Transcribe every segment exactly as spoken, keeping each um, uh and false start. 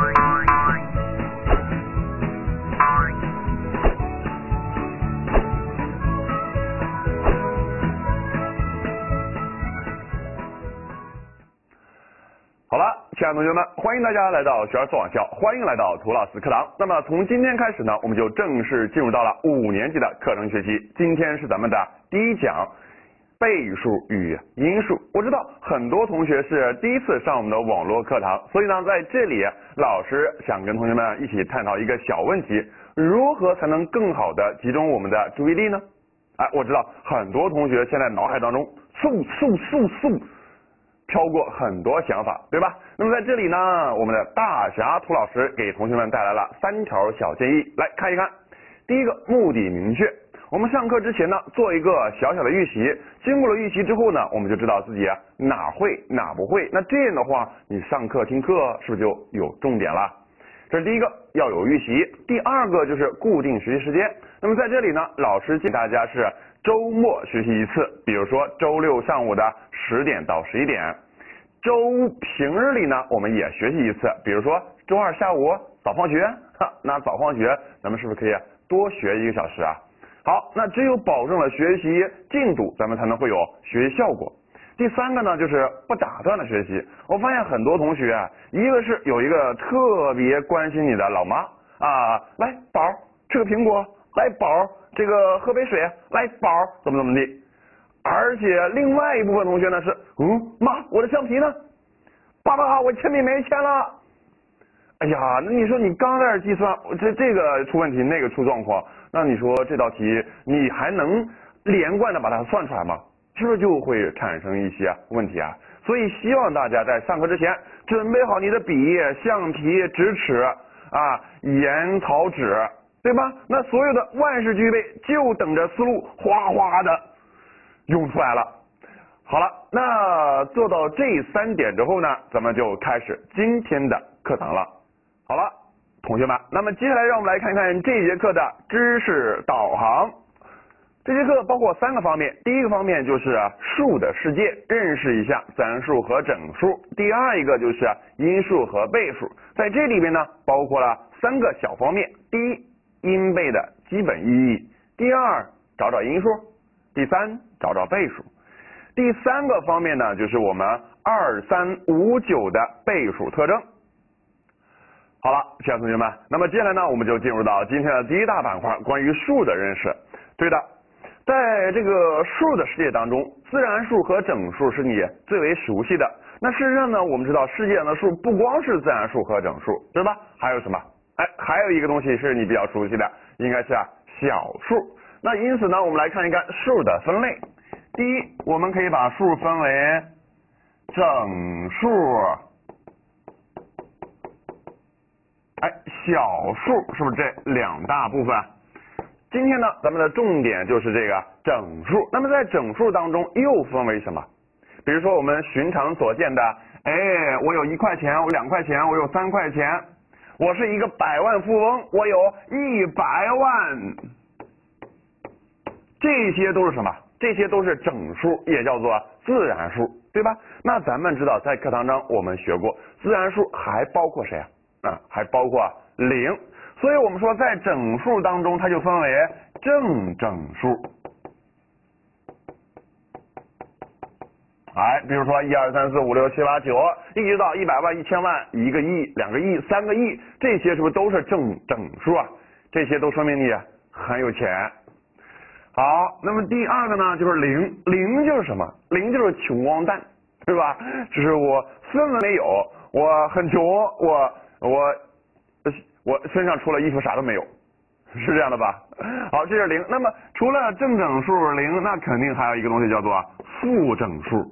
好了，亲爱的同学们，欢迎大家来到学而思网校，欢迎来到涂老师课堂。那么从今天开始呢，我们就正式进入到了五年级的课程学习。今天是咱们的第一讲，倍数与因数。我知道很多同学是第一次上我们的网络课堂，所以呢，在这里老师想跟同学们一起探讨一个小问题：如何才能更好的集中我们的注意力呢？哎，我知道很多同学现在脑海当中嗖嗖嗖嗖飘过很多想法，对吧？那么在这里呢，我们的大侠涂老师给同学们带来了三条小建议，来看一看。第一个，目的明确。我们上课之前呢，做一个小小的预习，经过了预习之后呢，我们就知道自己哪会哪不会。那这样的话，你上课听课是不是就有重点了？这是第一个，要有预习。第二个就是固定学习时间。那么在这里呢，老师建议大家是周末学习一次，比如说周六上午的十点到十一点。周平日里呢，我们也学习一次，比如说周二下午早放学，哈，那早放学咱们是不是可以多学一个小时啊？好，那只有保证了学习进度，咱们才能会有学习效果。第三个呢，就是不打断的学习。我发现很多同学啊，一个是有一个特别关心你的老妈啊，来宝吃个苹果，来宝这个喝杯水，来宝怎么怎么地。而且另外一部分同学呢是，嗯，妈，我的橡皮呢？爸爸，我铅笔没钱了。哎呀，那你说你刚在这计算，这这个出问题，那个出状况，那你说这道题你还能连贯的把它算出来吗？是不是就会产生一些问题啊？所以希望大家在上课之前准备好你的笔、橡皮、直尺啊、盐草纸，对吧？那所有的万事俱备，就等着思路哗哗的用出来了。好了，那做到这三点之后呢，咱们就开始今天的课堂了。好了，同学们，那么接下来让我们来看看这节课的知识导航。这节课包括三个方面，第一个方面就是数的世界，认识一下自然数和整数；第二一个就是因数和倍数，在这里边呢，包括了三个小方面：第一，因倍的基本意义；第二，找找因数；第三，找找倍数。第三个方面呢，就是我们二三五九的倍数特征。好了，亲爱的同学们，那么接下来呢，我们就进入到今天的第一大板块，关于数的认识。对的，在这个数的世界当中，自然数和整数是你最为熟悉的。那事实上呢，我们知道世界上的数不光是自然数和整数，对吧？还有什么？哎，还有一个东西是你比较熟悉的，应该是小数。那因此呢，我们来看一看数的分类。第一，我们可以把数分为整数，哎，小数，是不是这两大部分？今天呢，咱们的重点就是这个整数。那么在整数当中又分为什么？比如说我们寻常所见的，哎，我有一块钱，我两块钱，我有三块钱，我是一个百万富翁，我有一百万，这些都是什么？这些都是整数，也叫做自然数，对吧？那咱们知道，在课堂中我们学过，自然数还包括谁啊？啊，还包括零。所以我们说，在整数当中，它就分为正整数。哎，比如说一二三四五六七八九，一直到一百万、一千万、一个亿、两个亿、三个亿，这些是不是都是正整数啊？这些都说明你很有钱。好，那么第二个呢，就是零，零就是什么？零就是穷光蛋，对吧？就是我分文没有，我很穷，我我我身上除了衣服啥都没有，是这样的吧？好，这是零。那么除了正整数零，那肯定还有一个东西叫做负整数。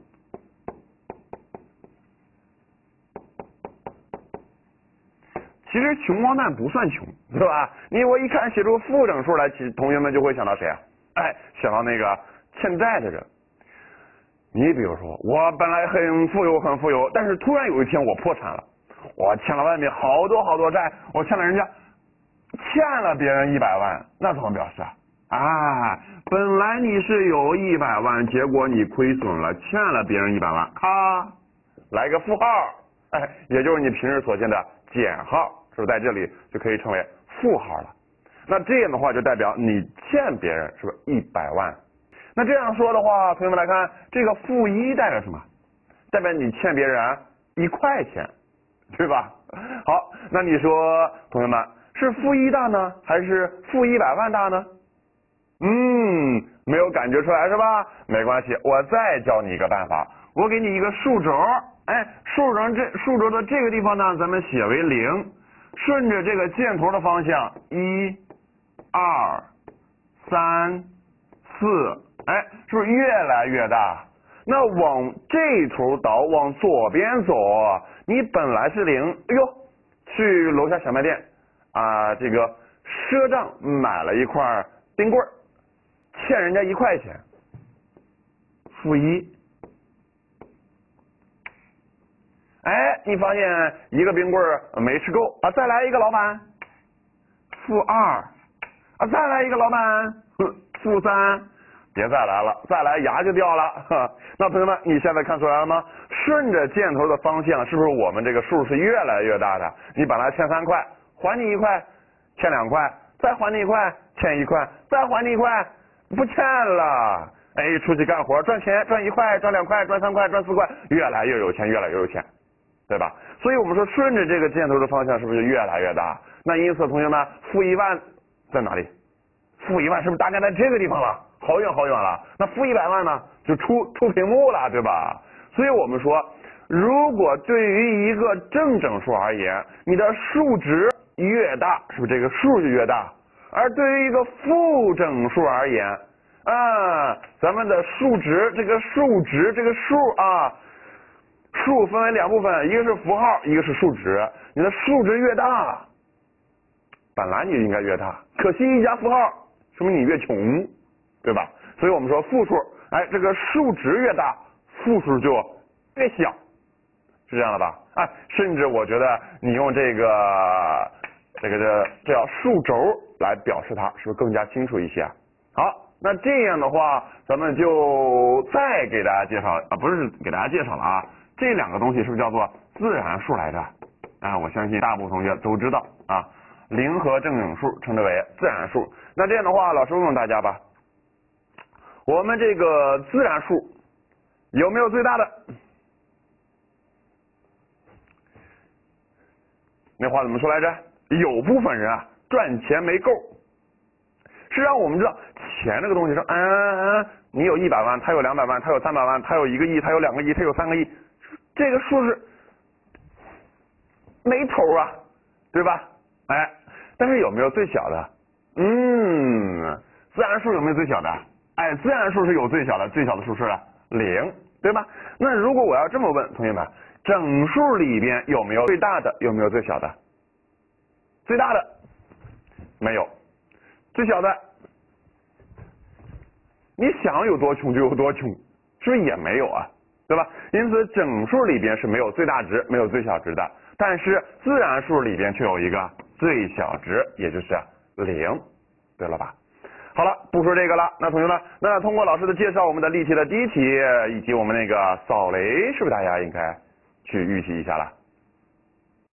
其实穷光蛋不算穷，对吧？你我一看写出负整数来，其实同学们就会想到谁啊？哎，想到那个欠债的人。你比如说，我本来很富有，很富有，但是突然有一天我破产了，我欠了外面好多好多债，我欠了人家，欠了别人一百万，那怎么表示啊？啊，本来你是有一百万，结果你亏损了，欠了别人一百万，咔，来个负号，哎，也就是你平时所见的减号，是不是在这里就可以成为负号了？那这样的话就代表你欠别人是不是一百万？那这样说的话，同学们来看，这个负一代表什么？代表你欠别人一块钱，对吧？好，那你说同学们是负一大呢，还是负一百万大呢？嗯，没有感觉出来是吧？没关系，我再教你一个办法，我给你一个数轴，哎，数轴这数轴的这个地方呢，咱们写为零，顺着这个箭头的方向，一、二、三、四，哎，是不是越来越大？那往这头倒，往左边走，你本来是零，哎呦，去楼下小卖店啊，这个赊账买了一块冰棍儿。欠人家一块钱，负一，哎，你发现一个冰棍儿没吃够啊，再来一个，老板，负二，啊，再来一个，老板，负三，别再来了，再来牙就掉了。呵，那同学们，你现在看出来了吗？顺着箭头的方向，是不是我们这个数是越来越大的？你本来欠三块，还你一块，欠两块，再还你一块，欠一块，再还你一块。不欠了，哎，出去干活赚钱，赚一块，赚两块，赚三块，赚四块，越来越有钱，越来越有钱，对吧？所以我们说顺着这个箭头的方向，是不是越来越大？那因此，同学们，负一万在哪里？负一万是不是大概在这个地方了？好远好远了。那负一百万呢？就出出屏幕了，对吧？所以我们说，如果对于一个正整数而言，你的数值越大，是不是这个数就越大？而对于一个负整数而言，啊，咱们的数值，这个数值，这个数啊，数分为两部分，一个是符号，一个是数值。你的数值越大，本来你就应该越大，可惜一加符号，说明你越穷，对吧？所以我们说负数，哎，这个数值越大，负数就越小，是这样的吧？哎，甚至我觉得你用这个这个这这叫数轴来表示它，是不是更加清楚一些？好，那这样的话，咱们就再给大家介绍啊，不是给大家介绍了啊，这两个东西是不是叫做自然数来着？啊，我相信大部分同学都知道啊，零和正整数称之为自然数。那这样的话，老师问问大家吧，我们这个自然数有没有最大的？那话怎么说来着？有部分人啊赚钱没够。是让我们知道钱这个东西说，嗯嗯嗯，你有一百万，他有两百万，他有三百万，他有一个亿，他有两个亿，他有三个亿，这个数是没头啊，对吧？哎，但是有没有最小的？嗯，自然数有没有最小的？哎，自然数是有最小的，最小的数是零，对吧？那如果我要这么问同学们，整数里边有没有最大的？有没有最小的？最大的没有，最小的你想有多穷就有多穷，是不是也没有啊？对吧？因此整数里边是没有最大值，没有最小值的，但是自然数里边却有一个最小值，也就是零，对了吧？好了，不说这个了。那同学们，那通过老师的介绍，我们的例题的第一题以及我们那个扫雷，是不是大家应该去预习一下了？